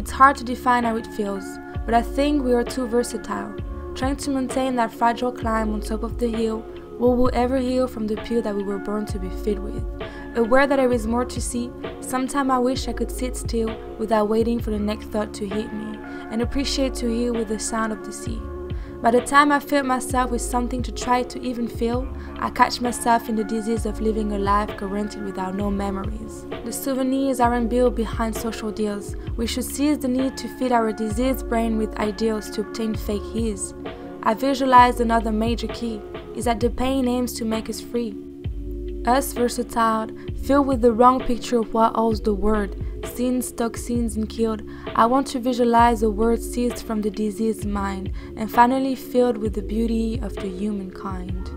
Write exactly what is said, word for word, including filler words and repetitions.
It's hard to define how it feels, but I think we are too versatile, trying to maintain that fragile climb on top of the hill. Will we ever heal from the pill that we were born to be filled with? Aware that there is more to see, sometimes I wish I could sit still without waiting for the next thought to hit me, and appreciate to heal with the sound of the sea. By the time I filled myself with something to try to even feel, I catch myself in the disease of living a life guaranteed without no memories. The souvenirs aren't built behind social deals. We should seize the need to feed our diseased brain with ideals to obtain fake his. I visualized another major key, is that the pain aims to make us free. Us versatile, filled with the wrong picture of what holds the word, sins, toxins, and killed. I want to visualize a word seized from the diseased mind and finally filled with the beauty of the humankind.